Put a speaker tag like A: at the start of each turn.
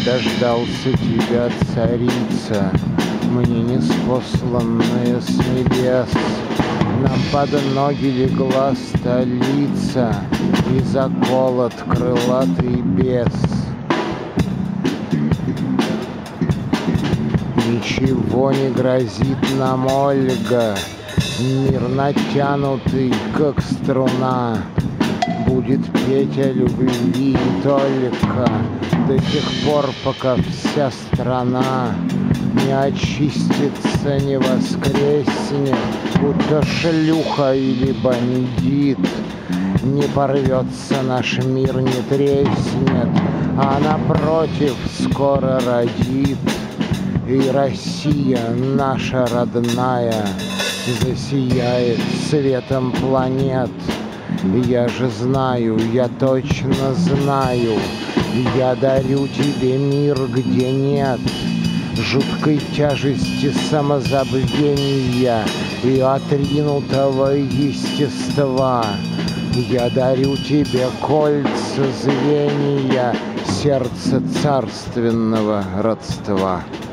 A: дождался тебя, царица, мне неспосланная с небес. Нам под ноги легла столица, и заколот крылатый бес. Ничего не грозит нам, Ольга, мир натянутый, как струна, будет петь о любви только до тех пор, пока вся страна не очистится, не воскреснет, будто шлюха или бандит. Не порвется наш мир, не треснет, а напротив скоро родит. И Россия наша родная засияет светом планет. Я же знаю, я точно знаю, я дарю тебе мир, где нет жуткой тяжести самозабвения и отринутого естества. Я дарю тебе кольца звенья сердца царственного родства.